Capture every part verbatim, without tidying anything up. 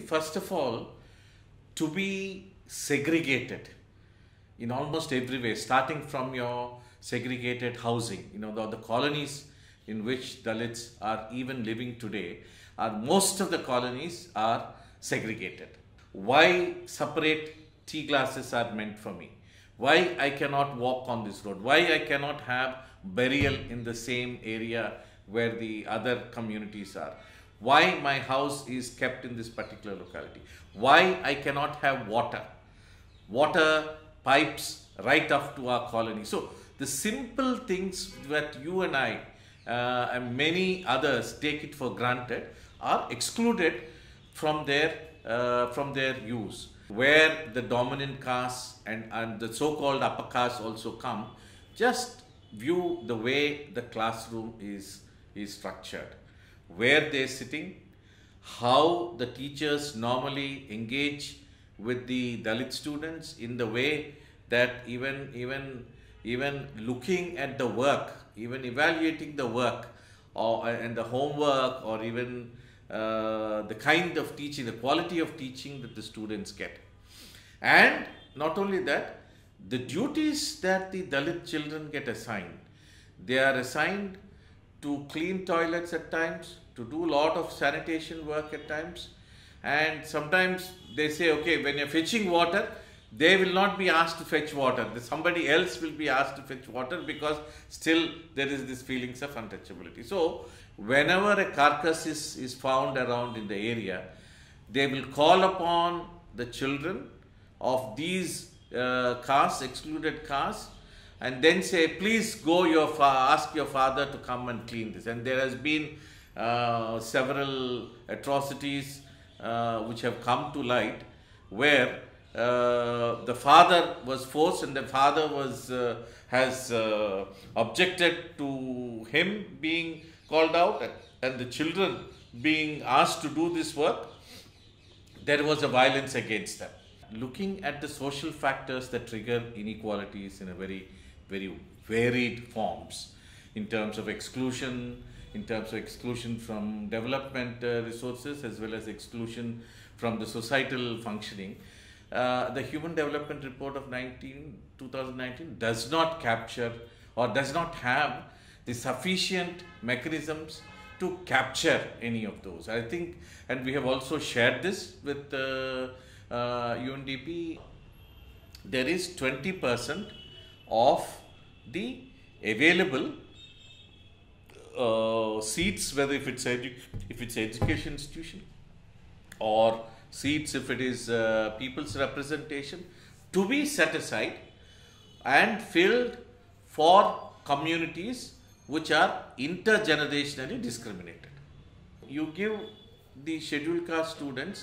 first of all, to be segregated in almost every way, starting from your segregated housing, you know, the, the colonies in which Dalits are even living today, are most of the colonies are segregated. Why separate tea glasses are meant for me? Why I cannot walk on this road? Why I cannot have burial in the same area where the other communities are? Why my house is kept in this particular locality? Why I cannot have water? Water pipes right up to our colony. So the simple things that you and I uh, and many others take it for granted are excluded from their uh, from their use. Where the dominant caste and, and the so-called upper caste also come, just view the way the classroom is, is structured. Where they're sitting, how the teachers normally engage with the Dalit students in the way that even, even, even looking at the work, even evaluating the work or, and the homework, or even uh, the kind of teaching, the quality of teaching that the students get. And not only that, the duties that the Dalit children get assigned, they are assigned to clean toilets at times, to do a lot of sanitation work at times, and sometimes they say, okay, when you're fetching water, they will not be asked to fetch water. Somebody else will be asked to fetch water, because still there is this feelings of untouchability. So whenever a carcass is, is found around in the area, they will call upon the children of these uh, castes, excluded castes, and then say, please go your fa ask your father to come and clean this. And there has been uh, several atrocities uh, which have come to light, where uh, the father was forced, and the father was uh, has uh, objected to him being called out, and the children being asked to do this work. There was a violence against them. Looking at the social factors that trigger inequalities in a very, very varied forms, in terms of exclusion, in terms of exclusion from development uh, resources, as well as exclusion from the societal functioning. Uh, the Human Development Report of two thousand nineteen does not capture, or does not have the sufficient mechanisms to capture any of those. I think, and we have also shared this with uh, uh, U N D P, there is twenty percent of the available uh, seats, whether if it's, edu if it's education institution, or seats if it is uh, people's representation, to be set aside and filled for communities which are intergenerationally discriminated. You give the scheduled caste students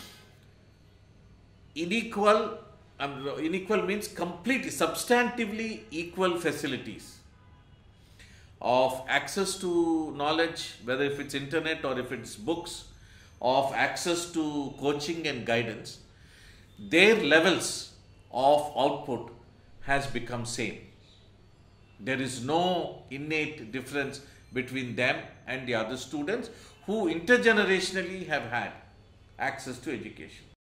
unequal, um, unequal means completely, substantively equal facilities of access to knowledge, whether if it's internet or if it's books, of access to coaching and guidance. Their levels of output has become same. There is no innate difference between them and the other students who intergenerationally have had access to education.